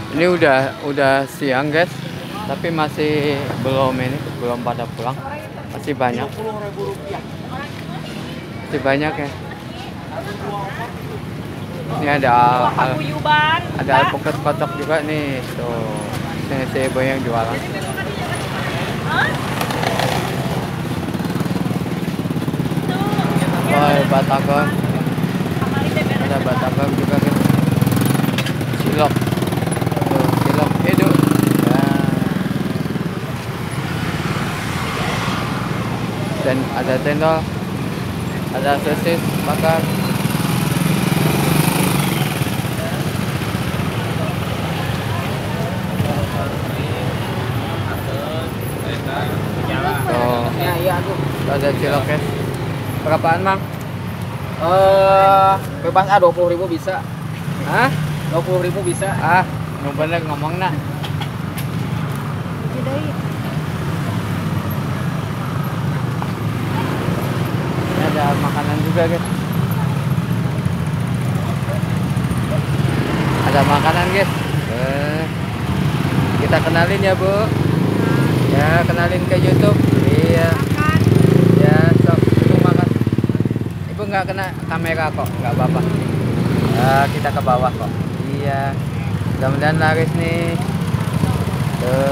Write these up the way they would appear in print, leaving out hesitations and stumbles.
Ini udah siang guys, tapi masih belum pada pulang. Masih banyak. Masih banyak ya. Ini ada alpukat kocok juga nih. Tuh, ini si ibu yang jualan. Oh, batagor. Ada batagor juga guys. Cilok. Tuh, cilok hidup. Dan ada cendol. Ada sosis bakar. Ada cilok ya. Berapaan, Mang? Bebas 20.000 bisa. Hah? 20.000 bisa. Nu bener ngomong nah. Ini ada makanan juga, guys. Ada makanan, guys. Kita kenalin ya, Bu. Ya, kenalin ke YouTube. Iya. Ya, sok ibu makan. Ibu nggak kena kamera kok, nggak apa-apa. Kita ke bawah kok. Iya. Mudah-mudahan laris nih. Tuh.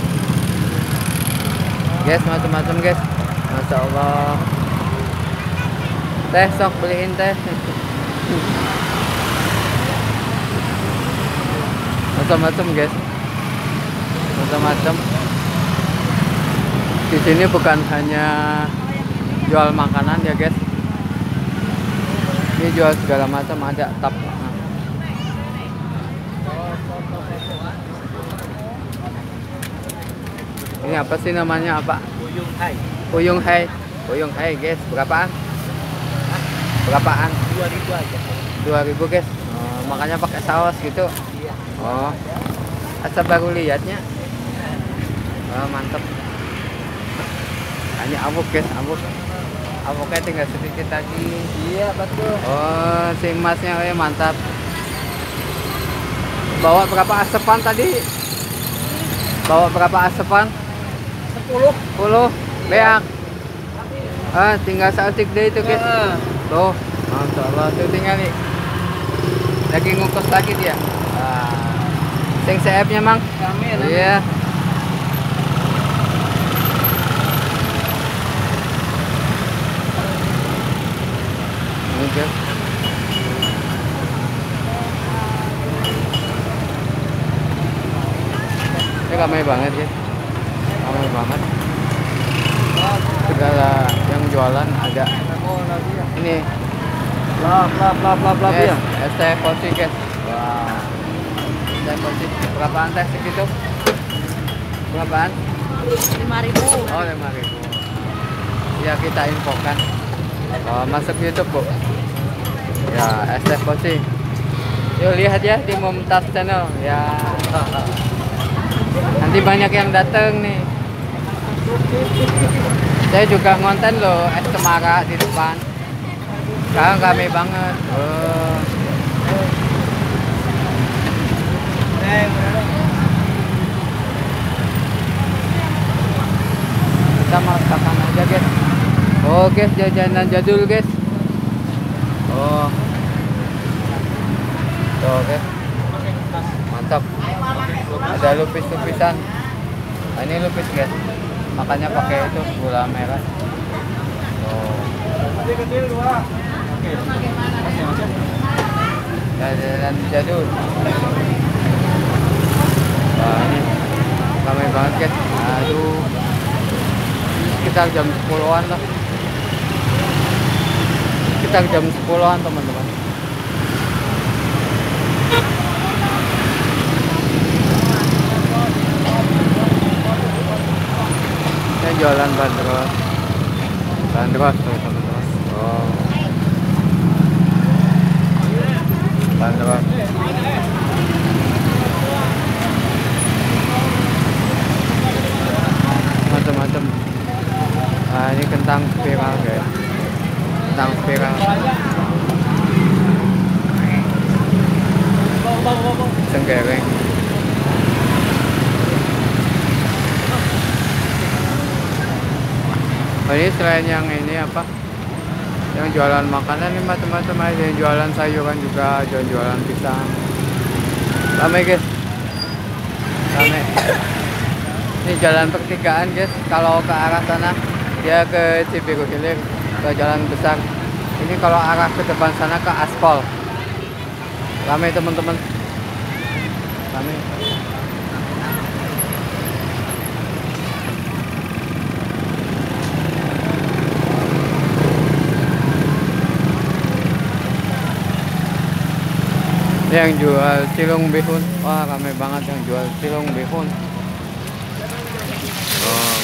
Guys, macam-macam guys. Masya Allah. Teh sok beliin teh. Macam-macam guys. Macam-macam. Di sini bukan hanya jual makanan ya guys, ini jual segala macam, ada tap. Ini apa sih namanya, apa? Puyung hai. Puyung hai. Puyung hai guys, berapaan? Berapaan? 2.000 aja. 2.000 guys. Makanya pakai saus gitu. Iya. Oh, asal baru lihatnya. Mantap. Ini abuk guys, abuknya tinggal sedikit lagi. Iya betul. Oh, si emasnya mantap. Bawa berapa asepan tadi? Bawa berapa asepan? 10 beak. Tinggal seetik deh itu guys. Tuh, Masya Allah, tuh tinggal nih. Lagi ngukus lagi dia. Sing CF-nya Mang. Iya. Guys. Ini ramai banget ya, ramai banget. Segala yang jualan ada. Ini Lap ya. es teh kopi guys. Wah, es teh kopi. Berapaan teh segitu? Berapaan? 5.000. Oh, 5.000. Ya, kita infokan. Masuk YouTube Bu. Ya, es teh kopi. Yuk lihat ya di Mumtaz Channel ya. Nanti banyak yang datang nih. Saya juga ngonten loh es cemara di depan. Sekarang rame banget. Kita masakan aja guys. Oh guys, jajanan jadul guys. Oh. Tuh guys. Mantap. Ada lupis-lupisan. Nah, ini lupis guys. Makanya pakai itu gula merah. Oh. Jajanan jadul. Wah, ini ramai banget guys. Aduh. Sekitar jam 10-an lah. Sekitar jam 10-an teman-teman. Saya jualan bandros. Bandros tuh teman-teman. Oh. Bandros. Macam-macam. Nah, ini kentang spiral guys. Kentang spiral. Pisang goreng. ini selain yang ini apa? Yang jualan makanan nih teman-teman, ada yang jualan sayuran juga, jualan pisang. Ramai guys, ramai. Ini jalan pertigaan guys. Kalau ke arah sana dia ke Cibiru Hilir, ke jalan besar. Ini kalau arah ke depan sana ke aspal. Ramai teman-teman, ramai. Yang jual cilung bihun, wah ramai banget yang jual cilung bihun. Oh,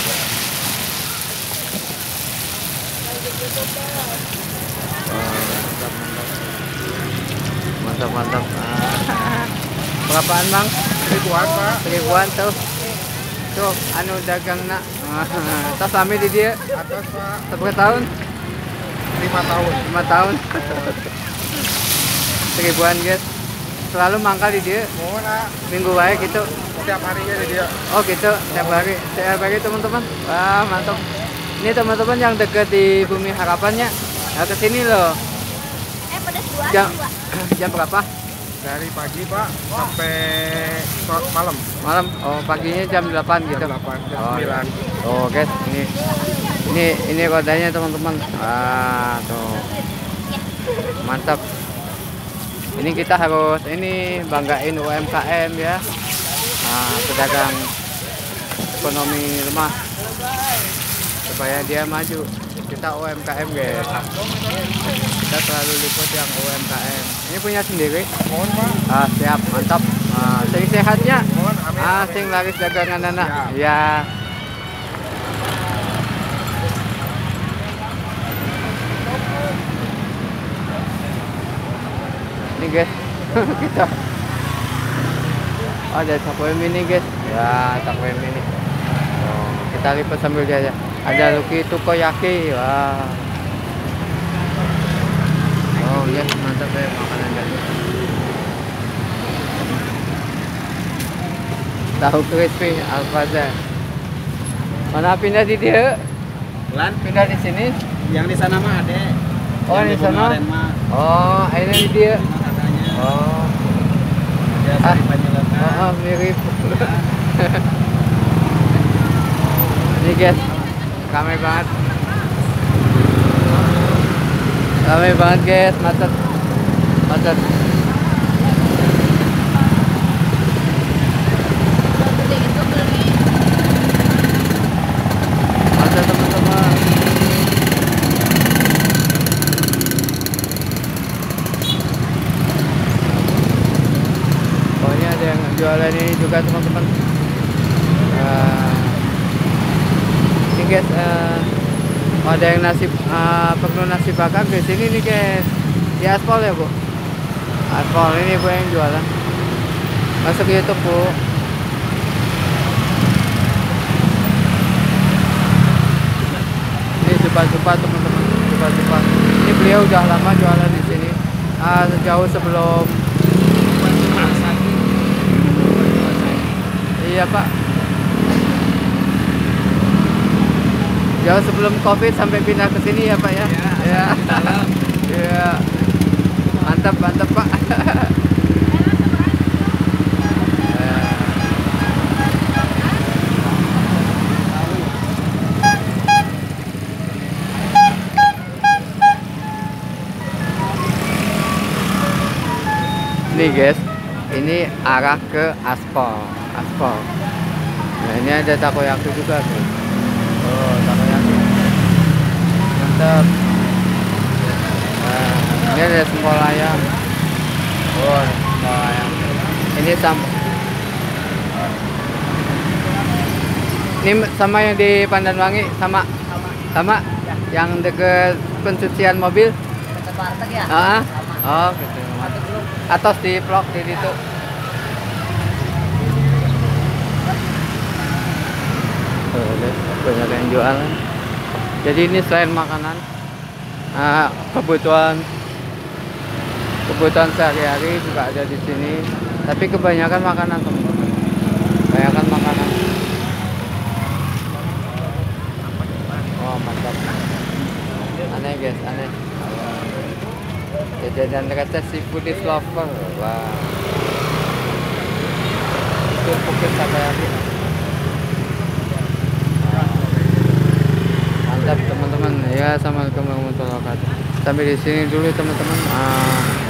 mantap mantap. Berapaan bang? Ribuan Pak. Ribuan tuh. Tuh, anu dagang nak. Tas lami di dia. Atas Pak. Berapa tahun? 5 tahun. 5 tahun. Ribuan guys. Selalu mangkal di dia. Mohon Pak. Minggu baik gitu. Setiap harinya di dia. Oh gitu, setiap hari teman-teman. Wah mantap. Ini teman-teman yang dekat di Bumi Harapannya. Nah kesini loh. Pedas Jam, jam berapa? Dari pagi Pak sampai malam. Malam. Oh paginya jam 8 gitu. Jam 8, jam Oh, 9. oh guys, ini rodanya teman-teman. Ah tuh. Mantap. Ini kita harus banggain UMKM ya. Pedagang ekonomi lemah supaya dia maju. Kita UMKM guys, kita selalu liput yang UMKM. Ini punya sendiri. Mohon Pak. Siap, mantap. Sing sehatnya, Mohon amin. sing laris dagangan anak. Siap. Ya. Ini guys, kita ada Takwe mini guys. Ya, Takwe mini. Oh, kita lipat sambil jajan. Ada Lucky Tukoyaki. Wah. Oh yes, mantap ya makanan dari. Tahu crispy Alfazar. Mana pindah di dia? Lan, Pindah di sini? yang di sana mah ada. Oh, Yang di sana? Bumaren mah Oh, ini di dia. memang katanya. Oh. Biasa di Panjelakan. Oh, mirip. Ini guys, ramai banget. Ramai banget guys, macet. Macet. Macet teman-teman. Oh, ini ada yang jualan ini juga teman-teman. Ini guys, ada yang penuh nasi bakar di sini nih guys. Di aspal ya bu. Aspal ini bu yang jualan. Masuk YouTube bu. Ini supa-supa teman-teman. Supa-supa. Ini beliau udah lama jualan di sini. Sejauh sebelum. Iya pak. Jauh sebelum COVID sampai pindah ke sini ya pak ya. Ya. Ya. Mantap mantap pak. Nih guys, ini arah ke aspal. Nah ini ada takoyaki juga guys. Oh takoyaki, mantap. Nah, ini ada sempol ayam. Oh sempol ayam. Ini sama yang di Pandanwangi, sama yang deket pencucian mobil. Warteg ya? Oh gitu. Atas di vlog di situ. Banyak yang jualan. Jadi ini selain makanan, kebutuhan sehari-hari juga ada di sini. Tapi kebanyakan makanan teman-teman. Kebanyakan makanan. Oh mantap. Jajanan kata si foodies lover. Wah. Itu Bukit Sakayaki. Mantap teman-teman. Ya, assalamualaikum warahmatullahi wabarakatuh. Sampai di sini dulu teman-teman.